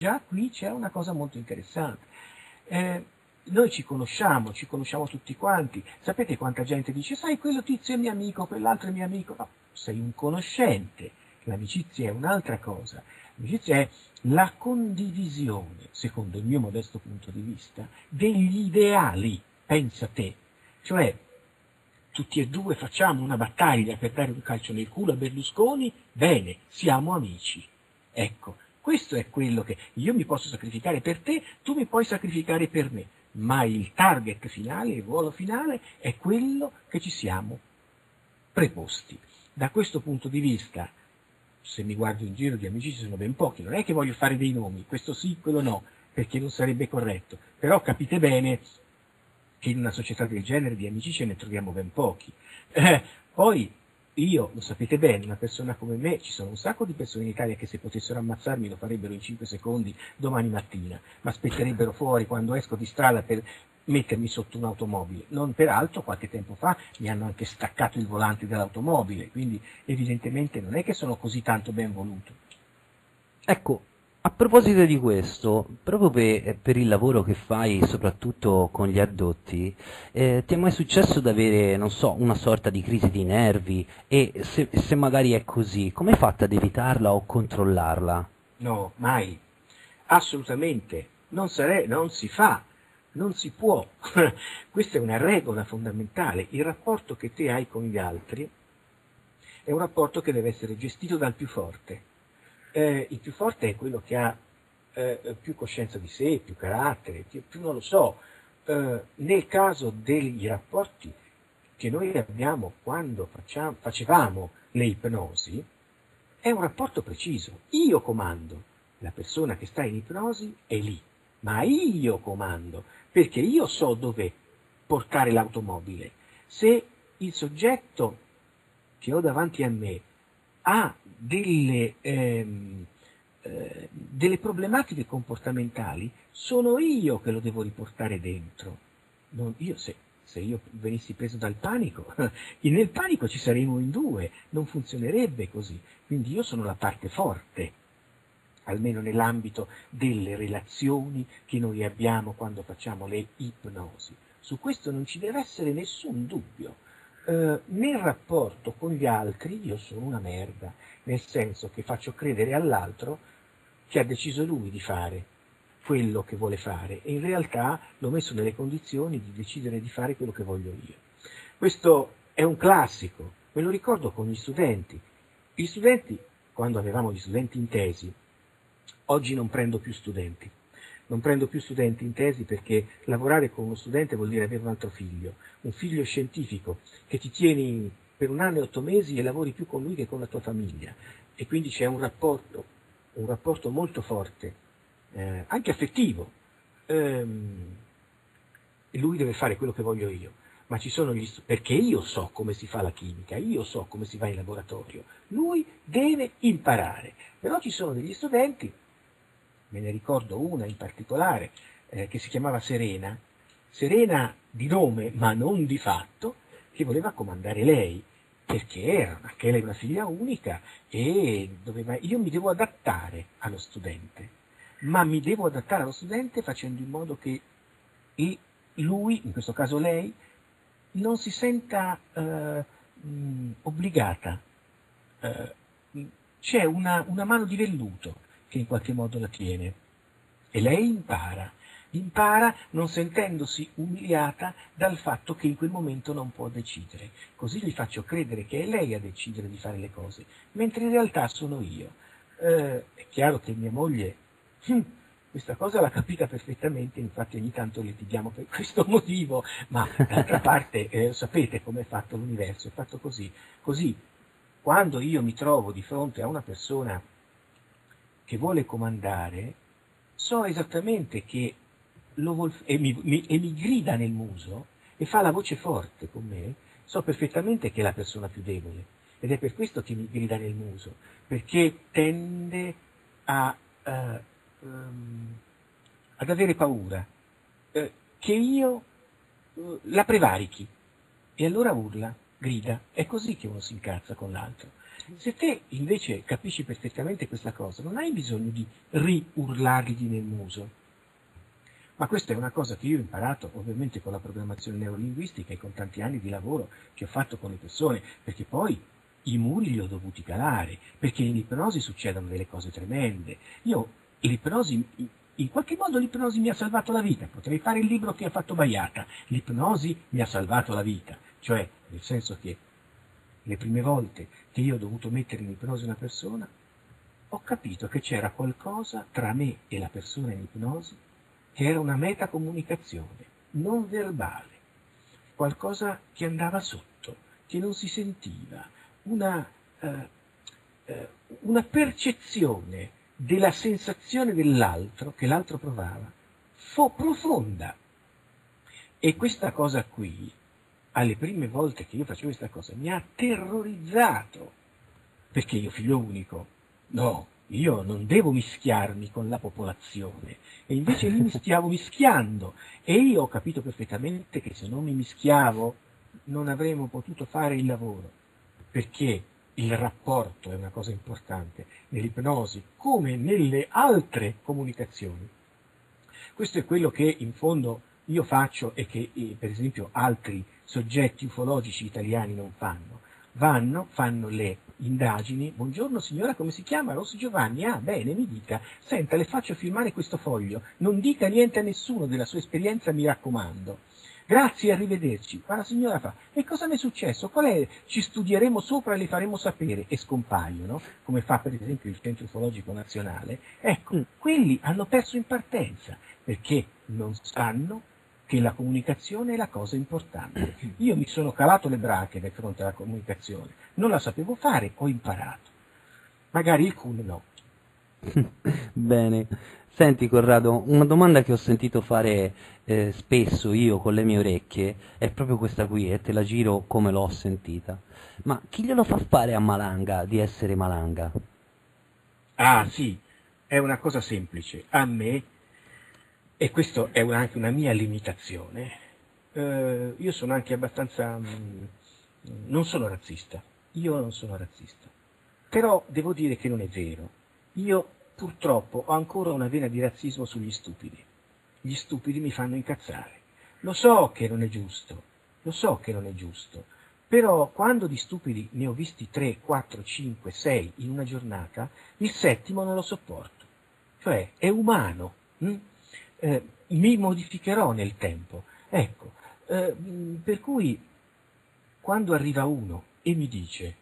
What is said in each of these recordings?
già qui c'è una cosa molto interessante. Noi ci conosciamo tutti quanti. Sapete quanta gente dice, sai, quello tizio è mio amico, quell'altro è mio amico. No, sei un conoscente. L'amicizia è un'altra cosa. L'amicizia è la condivisione, secondo il mio modesto punto di vista, degli ideali. Pensa te. Cioè, tutti e due facciamo una battaglia per dare un calcio nel culo a Berlusconi, bene, siamo amici. Ecco, questo è quello che io mi posso sacrificare per te, tu mi puoi sacrificare per me, ma il target finale, il ruolo finale è quello che ci siamo preposti. Da questo punto di vista, se mi guardo in giro di amici ci sono ben pochi, non è che voglio fare dei nomi, questo sì, quello no, perché non sarebbe corretto, però capite bene che in una società del genere di amici ce ne troviamo ben pochi. Poi io, lo sapete bene, una persona come me, ci sono un sacco di persone in Italia che se potessero ammazzarmi lo farebbero in 5 secondi domani mattina, ma aspetterebbero fuori quando esco di strada per mettermi sotto un'automobile. Non peraltro, qualche tempo fa mi hanno anche staccato il volante dell'automobile, quindi evidentemente non è che sono così tanto ben voluto. Ecco, a proposito di questo, proprio per il lavoro che fai, soprattutto con gli addotti, ti è mai successo di avere, non so, una sorta di crisi di nervi? E se magari è così, come hai fatto ad evitarla o controllarla? No, mai. Assolutamente. Non si fa, non si può. Questa è una regola fondamentale. Il rapporto che te hai con gli altri è un rapporto che deve essere gestito dal più forte. Il più forte è quello che ha più coscienza di sé, più carattere, più non lo so. Nel caso degli rapporti che noi abbiamo quando facevamo le ipnosi, è un rapporto preciso. Io comando, la persona che sta in ipnosi è lì, ma io comando, perché io so dove portare l'automobile. Se il soggetto che ho davanti a me ha delle problematiche comportamentali, sono io che lo devo riportare dentro. Non io, se io venissi preso dal panico, nel panico ci saremmo in due, non funzionerebbe così. Quindi io sono la parte forte, almeno nell'ambito delle relazioni che noi abbiamo quando facciamo le ipnosi. Su questo non ci deve essere nessun dubbio. Nel rapporto con gli altri io sono una merda, nel senso che faccio credere all'altro che ha deciso lui di fare quello che vuole fare e in realtà l'ho messo nelle condizioni di decidere di fare quello che voglio io. Questo è un classico, me lo ricordo con gli studenti. Gli studenti, quando avevamo gli studenti in tesi, oggi non prendo più studenti. Non prendo più studenti in tesi perché lavorare con uno studente vuol dire avere un altro figlio, un figlio scientifico che ti tieni per 1 anno e 8 mesi e lavori più con lui che con la tua famiglia. E quindi c'è un rapporto molto forte, anche affettivo. Ehm, Lui deve fare quello che voglio io, ma ci sono perché io so come si fa la chimica, io so come si va in laboratorio. Lui deve imparare. Però ci sono degli studenti, me ne ricordo una in particolare, che si chiamava Serena, Serena di nome ma non di fatto, che voleva comandare lei, perché era anche lei una figlia unica e io mi devo adattare allo studente, ma mi devo adattare allo studente facendo in modo che lui, in questo caso lei, non si senta obbligata. Eh, C'è una mano di velluto che in qualche modo la tiene e lei impara non sentendosi umiliata dal fatto che in quel momento non può decidere. Così gli faccio credere che è lei a decidere di fare le cose, mentre in realtà sono io. È chiaro che mia moglie questa cosa l'ha capita perfettamente, infatti ogni tanto litighiamo per questo motivo, ma d'altra parte sapete com'è fatto l'universo, è fatto così. Così, quando io mi trovo di fronte a una persona che vuole comandare, so esattamente che e mi grida nel muso e fa la voce forte con me, so perfettamente che è la persona più debole ed è per questo che mi grida nel muso, perché tende a, eh, ehm, ad avere paura che io la prevarichi e allora urla, grida. È così che uno si incazza con l'altro. Se te invece capisci perfettamente questa cosa, non hai bisogno di riurlargli nel muso. Ma questa è una cosa che io ho imparato ovviamente con la programmazione neurolinguistica e con tanti anni di lavoro che ho fatto con le persone, perché poi i muri li ho dovuti calare, perché in ipnosi succedono delle cose tremende. L'ipnosi, in qualche modo l'ipnosi mi ha salvato la vita, potrei fare il libro che ha fatto Baiata, l'ipnosi mi ha salvato la vita, cioè nel senso che le prime volte che io ho dovuto mettere in ipnosi una persona, ho capito che c'era qualcosa tra me e la persona in ipnosi che era una metacomunicazione non verbale, qualcosa che andava sotto, che non si sentiva, una, una percezione della sensazione dell'altro, che l'altro provava, profonda. E questa cosa qui, alle prime volte che io facevo questa cosa, mi ha terrorizzato, perché io figlio unico, no, io non devo mischiarmi con la popolazione, e invece lì mi stiavo mischiando, e io ho capito perfettamente che se non mi mischiavo non avremmo potuto fare il lavoro, perché il rapporto è una cosa importante nell'ipnosi come nelle altre comunicazioni. Questo è quello che in fondo io faccio e che per esempio altri soggetti ufologici italiani non fanno. Fanno le indagini, buongiorno signora, come si chiama? Rossi Giovanni, ah bene, mi dica, senta, le faccio firmare questo foglio, non dica niente a nessuno della sua esperienza, mi raccomando. Grazie, arrivederci. Ma la signora fa, e cosa mi è successo? Qual è? Ci studieremo sopra e le faremo sapere, e scompaiono, come fa per esempio il Centro Ufologico Nazionale. Ecco, quelli hanno perso in partenza, perché non sanno che la comunicazione è la cosa importante. Io mi sono calato le brache di fronte alla comunicazione, non la sapevo fare, ho imparato. Magari il Kun no. Bene. Senti Corrado, una domanda che ho sentito fare spesso io con le mie orecchie è proprio questa qui e te la giro come l'ho sentita. Ma chi glielo fa fare a Malanga di essere Malanga? Ah sì, è una cosa semplice. A me, e questo è anche una mia limitazione, io sono anche abbastanza... non sono razzista, io non sono razzista. Però devo dire che non è vero. Io purtroppo ho ancora una vena di razzismo sugli stupidi. Gli stupidi mi fanno incazzare. Lo so che non è giusto, lo so che non è giusto, però quando di stupidi ne ho visti 3, 4, 5, 6 in una giornata, il settimo non lo sopporto. Cioè è umano, mi modificherò nel tempo. Ecco, per cui quando arriva uno e mi dice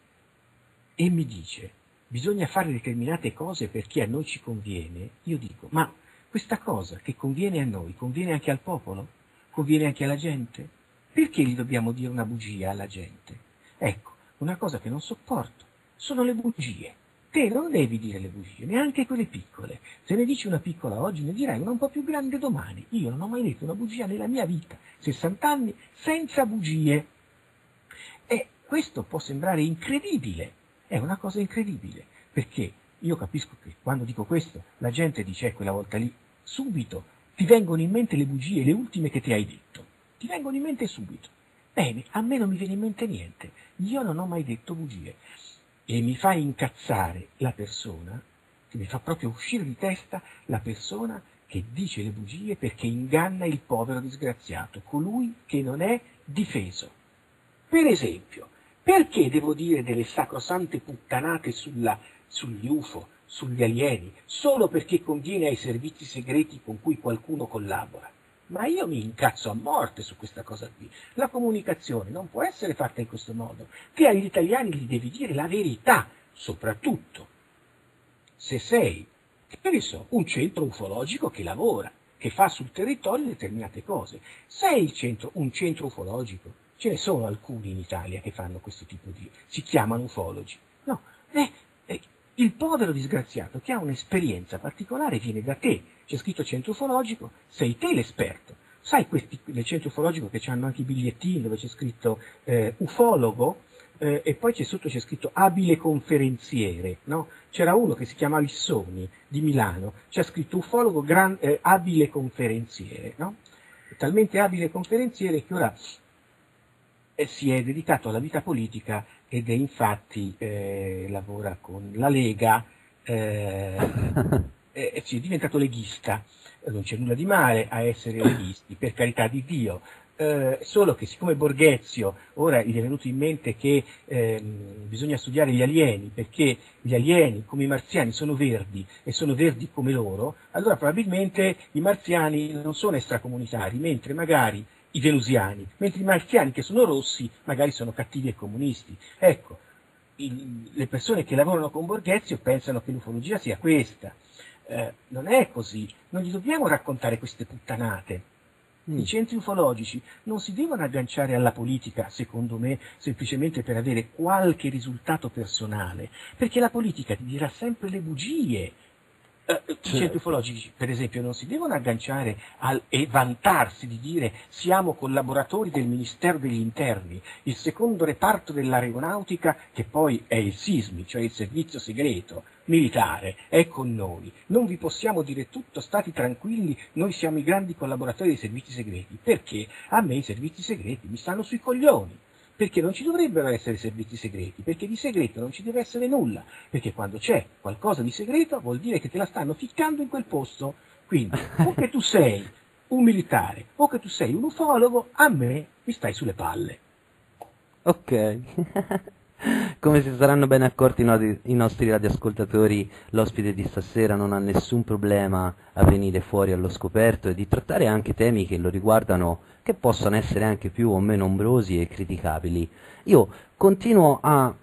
bisogna fare determinate cose perché a noi ci conviene, io dico, ma questa cosa che conviene a noi, conviene anche al popolo? Conviene anche alla gente? Perché gli dobbiamo dire una bugia alla gente? Ecco, una cosa che non sopporto sono le bugie. Te non devi dire le bugie, neanche quelle piccole. Se ne dici una piccola oggi, ne dirai una un po' più grande domani. Io non ho mai detto una bugia nella mia vita, 60 anni senza bugie. E questo può sembrare incredibile, è una cosa incredibile, perché io capisco che quando dico questo la gente dice quella volta lì, subito ti vengono in mente le bugie, le ultime che ti hai detto, ti vengono in mente subito. Bene, a me non mi viene in mente niente, io non ho mai detto bugie e mi fa incazzare la persona, che mi fa proprio uscire di testa la persona che dice le bugie perché inganna il povero disgraziato, colui che non è difeso. Per esempio, perché devo dire delle sacrosante puttanate sugli UFO, sugli alieni, solo perché conviene ai servizi segreti con cui qualcuno collabora? Ma io mi incazzo a morte su questa cosa qui. La comunicazione non può essere fatta in questo modo. Te agli italiani gli devi dire la verità, soprattutto se sei, che ne so, un centro ufologico che lavora, che fa sul territorio determinate cose. Sei un centro ufologico. Ce ne sono alcuni in Italia che fanno questo tipo di... si chiamano ufologi. No, il povero disgraziato che ha un'esperienza particolare viene da te. C'è scritto centro ufologico, sei te l'esperto. Sai del centro ufologico che hanno anche i bigliettini dove c'è scritto ufologo e poi sotto c'è scritto abile conferenziere, no? C'era uno che si chiama Lissoni di Milano, c'è scritto ufologo abile conferenziere, no? È talmente abile conferenziere che ora si è dedicato alla vita politica ed è infatti lavora con la Lega, è diventato leghista. Non c'è nulla di male a essere leghisti, per carità di Dio, solo che siccome Borghezio ora gli è venuto in mente che bisogna studiare gli alieni, perché gli alieni come i marziani sono verdi e sono verdi come loro, allora probabilmente i marziani non sono extracomunitari, mentre magari i venusiani, mentre i marziani che sono rossi magari sono cattivi e comunisti. Ecco, le persone che lavorano con Borghezio pensano che l'ufologia sia questa. Non è così, non gli dobbiamo raccontare queste puttanate. I centri ufologici non si devono agganciare alla politica, secondo me, semplicemente per avere qualche risultato personale, perché la politica ti dirà sempre le bugie. I centri ufologici, per esempio, non si devono agganciare e vantarsi di dire siamo collaboratori del Ministero degli Interni, il secondo reparto dell'aeronautica, che poi è il SISMI, cioè il servizio segreto militare, è con noi. Non vi possiamo dire tutto, state tranquilli, noi siamo i grandi collaboratori dei servizi segreti, perché a me i servizi segreti mi stanno sui coglioni. Perché non ci dovrebbero essere servizi segreti, perché di segreto non ci deve essere nulla, perché quando c'è qualcosa di segreto vuol dire che te la stanno ficcando in quel posto. Quindi, o che tu sei un militare, o che tu sei un ufologo, a me mi stai sulle palle. Ok. Come si saranno ben accorti i nostri radioascoltatori, l'ospite di stasera non ha nessun problema a venire fuori allo scoperto e di trattare anche temi che lo riguardano, che possono essere anche più o meno ombrosi e criticabili. Io continuo a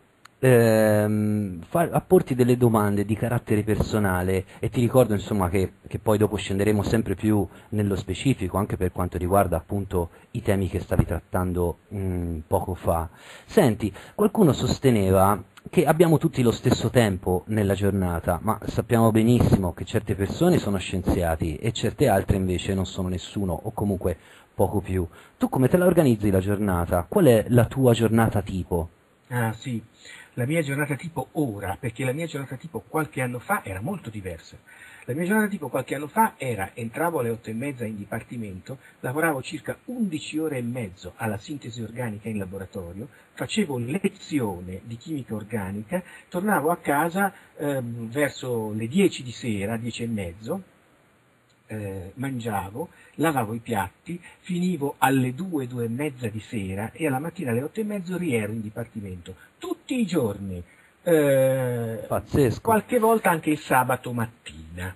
porti delle domande di carattere personale e ti ricordo insomma che poi dopo scenderemo sempre più nello specifico anche per quanto riguarda appunto i temi che stavi trattando poco fa. Senti, qualcuno sosteneva che abbiamo tutti lo stesso tempo nella giornata, ma sappiamo benissimo che certe persone sono scienziati e certe altre invece non sono nessuno o comunque poco più. Tu come te la organizzi la giornata? Qual è la tua giornata tipo? Ah sì, la mia giornata tipo ora, perché la mia giornata tipo qualche anno fa era molto diversa. La mia giornata tipo qualche anno fa era, entravo alle 8:30 in dipartimento, lavoravo circa 11 ore e mezzo alla sintesi organica in laboratorio, facevo lezione di chimica organica, tornavo a casa verso le 10 di sera, 10 e mezzo, mangiavo, lavavo i piatti, finivo alle 2, 2 e mezza di sera e alla mattina alle 8 e mezzo riero in dipartimento, tutti i giorni, Pazzesco. qualche volta anche il sabato mattina.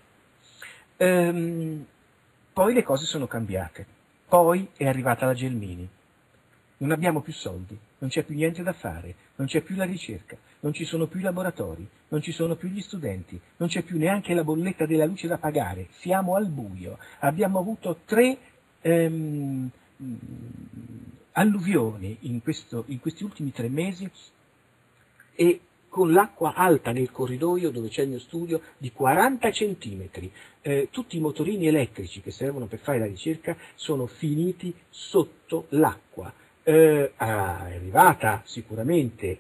Poi le cose sono cambiate, poi è arrivata la Gelmini. Non abbiamo più soldi, non c'è più niente da fare, non c'è più la ricerca, non ci sono più i laboratori, non ci sono più gli studenti, non c'è più neanche la bolletta della luce da pagare, siamo al buio. Abbiamo avuto 3 alluvioni in questi ultimi 3 mesi e con l'acqua alta nel corridoio dove c'è il mio studio di 40 centimetri. Tutti i motorini elettrici che servono per fare la ricerca sono finiti sotto l'acqua. È arrivata sicuramente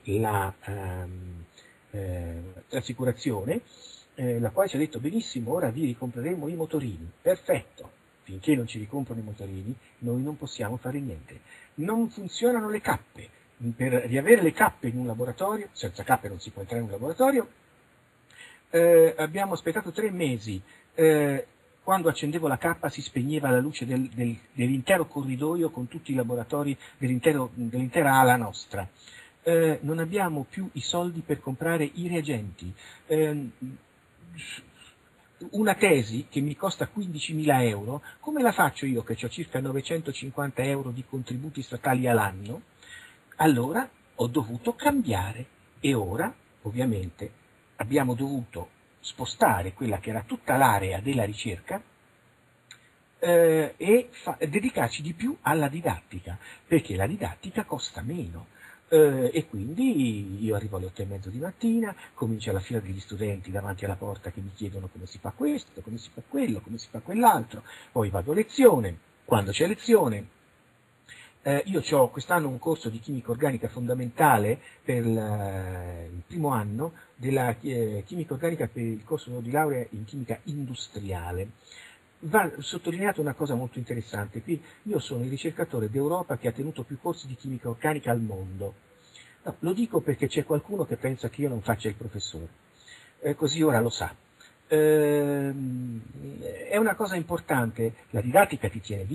l'assicurazione, la quale ci ha detto benissimo, ora vi ricompreremo i motorini. Perfetto, finché non ci ricomprano i motorini noi non possiamo fare niente. Non funzionano le cappe. Per riavere le cappe in un laboratorio, senza cappe non si può entrare in un laboratorio, abbiamo aspettato 3 mesi. Quando accendevo la cappa si spegneva la luce dell'intero corridoio con tutti i laboratori dell'intera ala nostra. Non abbiamo più i soldi per comprare i reagenti. Una tesi che mi costa 15.000 euro, come la faccio io che ho circa 950 euro di contributi statali all'anno? Allora ho dovuto cambiare e ora, ovviamente, abbiamo dovuto spostare quella che era tutta l'area della ricerca e dedicarci di più alla didattica, perché la didattica costa meno. E quindi io arrivo alle 8:30 di mattina, comincia la fila degli studenti davanti alla porta che mi chiedono come si fa questo, come si fa quello, come si fa quell'altro, poi vado a lezione, quando c'è lezione. Io ho quest'anno un corso di chimica organica fondamentale per il primo anno della chimica organica per il corso di laurea in chimica industriale. va sottolineata una cosa molto interessante. Qui io sono il ricercatore d'Europa che ha tenuto più corsi di chimica organica al mondo. No, lo dico perché c'è qualcuno che pensa che io non faccia il professore, così ora lo sa. È una cosa importante, la didattica ti tiene